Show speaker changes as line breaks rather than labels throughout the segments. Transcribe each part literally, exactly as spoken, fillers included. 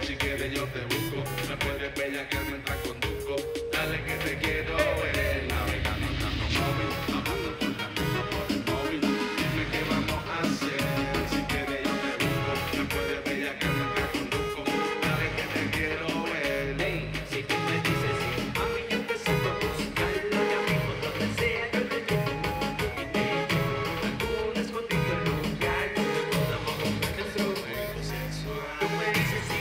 Si quieres yo te busco, me puedes bellaquear mientras conduzco. Dale que te quiero ver, navegando andando móvil, hablando con la misma por el móvil. Dime qué vamos a hacer. Si quieres yo te busco, me puedes bellaquear mientras conduzco. Dale que te quiero ver.
Hey, si tú me dices sí, mami yo te saco a buscarlo. Ya mismo donde sea yo te llevo. Y te llevo a algún escondido lugar donde podamos romper nuestro juego sexual. Tú me dices sí.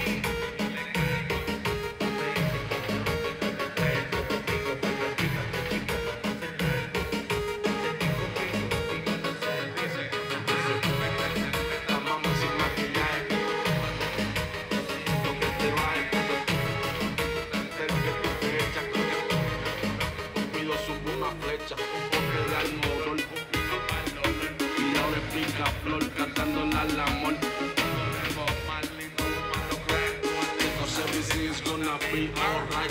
Flor cantando al amor. Cause everything's gonna be alright.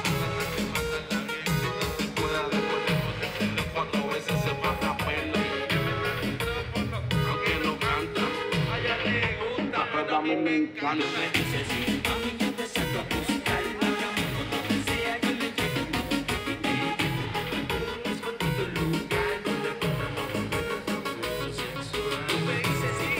Fuera de cuatro, cuatro veces se pasa pelo. Aunque no canta, a ella le gusta, pero a mí me encanta.
Me dice sí, mami yo te saco a buscarlo. Ya mismo donde sea yo le llevo. Y te llevo a algún escondido lugar donde podamos romper nuestro juego sexual. Tú me dices sí.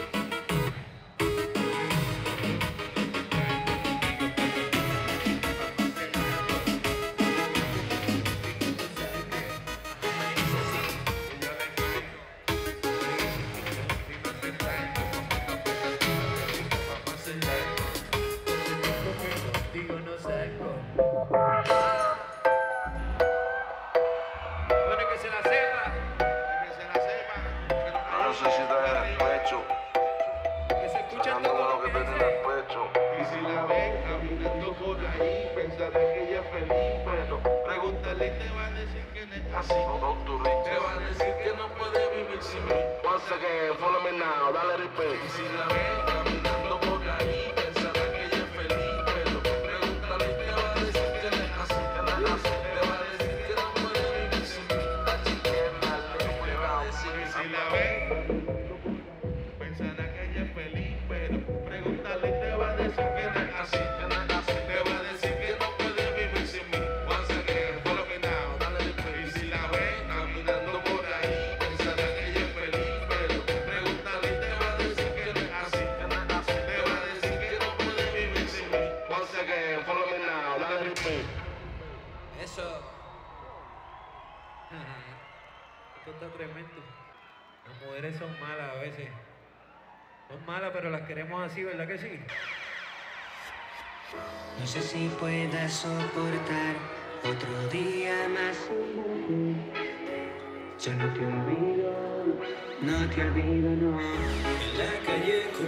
Contigo no salgo. Bueno, que se la sepa.
Que se la sepa.
No sé si te despecho,
Que se escucha
sacando
todo
lo
lo
que
que
te tiene
dice.
el pecho.
Y si la ven caminando por ahí, pensará que ella es feliz, pero pregúntale y te va a decir que no es así.
Don't do it.
Te va a decir que no puede vivir sin mí.
Once again, follow me now, dale repeat.
Y si la ven caminando por ahí, pensará que ella es feliz, pero pregúntale y te va a decir que no es así. Que no es así. Te va a decir que no puede vivir sin mí.
La chiquena le
Te va a decir que si la ven, pensará que ella es feliz, pero pregúntale y te va a decir que no es así. Que no es así. Te va a decir que no puede vivir sin mí. Once again, follow me now, dale repeat. Y si la ven caminando por ahí, pensará que ella es feliz, pero pregúntale y te va a decir que no es así. Que no es así. Te va a decir que no puede vivir sin mí.
Once again, follow me now, dale repeat.
Eso. Esto está tremendo. Las mujeres son malas a veces. Son malas, pero las queremos así, ¿verdad que sí?
No sé si pueda soportar otro día más. Yo no te olvido, no te olvido, no.
En la calle